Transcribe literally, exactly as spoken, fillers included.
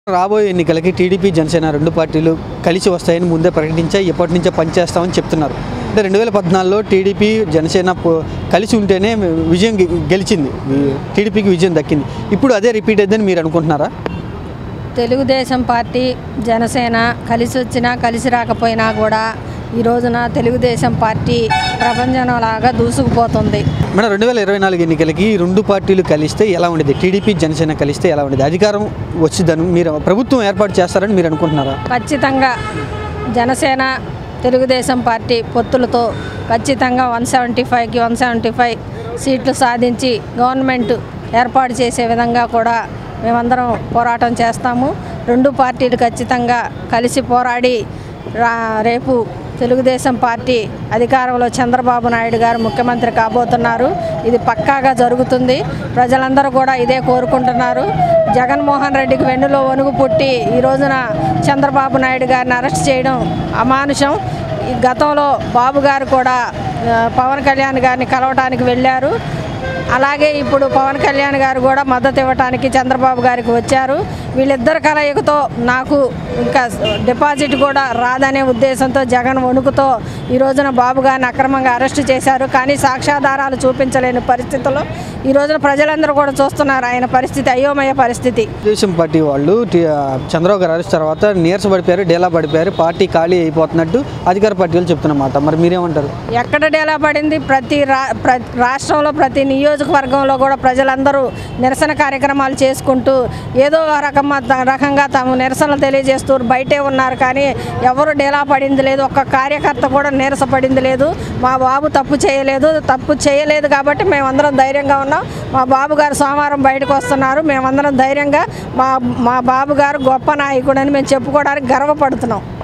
రాబోయే ఎన్నికలకి టీడీపీ జనసేన రెండు పార్టీలు కలిసి వస్తాయని ముందే ప్రకటించాయి. ఎప్పటి నుంచో పనిచేస్తామని చెప్తున్నారు. అంటే రెండు వేల పద్నాలుగులో టీడీపీ జనసేన కలిసి ఉంటేనే విజయం గెలిచింది, టీడీపీకి విజయం దక్కింది. ఇప్పుడు అదే రిపీట్ అయ్యిందని మీరు అనుకుంటున్నారా? తెలుగుదేశం పార్టీ జనసేన కలిసి వచ్చినా కలిసి రాకపోయినా కూడా ఈ రోజున తెలుగుదేశం పార్టీ ప్రపంచంలాగా దూసుకుపోతుంది. మేడం, రెండు వేల ఇరవై నాలుగు ఎన్నికలకి రెండు పార్టీలు కలిస్తే ఎలా ఉండేది? టీడీపీ జనసేన కలిస్తే ఎలా ఉండేది? అధికారం వచ్చిందని మీరు ప్రభుత్వం ఏర్పాటు చేస్తారని మీరు అనుకుంటున్నారా? ఖచ్చితంగా జనసేన తెలుగుదేశం పార్టీ పొత్తులతో ఖచ్చితంగా వన్ సెవెంటీ ఫైవ్కి వన్ సెవెంటీ ఫైవ్ సీట్లు సాధించి గవర్నమెంట్ ఏర్పాటు చేసే విధంగా కూడా మేమందరం పోరాటం చేస్తాము. రెండు పార్టీలు ఖచ్చితంగా కలిసి పోరాడి రేపు తెలుగుదేశం పార్టీ అధికారంలో చంద్రబాబు నాయుడు గారు ముఖ్యమంత్రి కాబోతున్నారు. ఇది పక్కాగా జరుగుతుంది. ప్రజలందరూ కూడా ఇదే కోరుకుంటున్నారు. జగన్మోహన్ రెడ్డికి వెన్నులో వణుగు పుట్టి ఈ రోజున చంద్రబాబు నాయుడు గారిని అరెస్ట్ చేయడం అమానుషం. గతంలో బాబు గారు కూడా పవన్ కళ్యాణ్ గారిని కలవడానికి వెళ్ళారు. అలాగే ఇప్పుడు పవన్ కళ్యాణ్ గారు కూడా మద్దతు ఇవ్వడానికి చంద్రబాబు గారికి వచ్చారు. వీళ్ళిద్దరు కలయికతో నాకు ఇంకా డిపాజిట్ కూడా రాదనే ఉద్దేశంతో జగన్ వణుకుతో ఈ రోజున బాబు గారిని అక్రమంగా అరెస్టు చేశారు. కానీ సాక్ష్యాధారాలు చూపించలేని పరిస్థితుల్లో ఈ రోజున ప్రజలందరూ కూడా చూస్తున్నారు ఆయన పరిస్థితి, అయోమయ పరిస్థితి. తెలుగుదేశం పార్టీ వాళ్ళు చంద్రబాబు గారు అరెస్ట్ తర్వాత నీరస పడిపోయారు, డేలా పడిపోయారు, పార్టీ ఖాళీ అయిపోతున్నట్టు అధికార పార్టీ వాళ్ళు చెప్తున్నమాట. మరి మీరేమంటారు? ఎక్కడ డేలా పడింది? ప్రతి రాష్ట్రంలో ప్రతి నియోజకవర్గంలో కూడా ప్రజలందరూ నిరసన కార్యక్రమాలు చేసుకుంటూ ఏదో రకం రకంగా తాము నిరసనలు తెలియజేస్తూ బయటే ఉన్నారు. కానీ ఎవరు డేలా పడింది లేదు, ఒక్క కార్యకర్త కూడా నీరస పడింది లేదు. మా బాబు తప్పు చేయలేదు, తప్పు చేయలేదు కాబట్టి మేమందరం ధైర్యంగా ఉన్నాం. మా బాబు గారు సోమవారం బయటకు వస్తున్నారు. మేమందరం ధైర్యంగా మా మా బాబు గారు గొప్ప నాయకుడు అని మేము చెప్పుకోవడానికి గర్వపడుతున్నాం.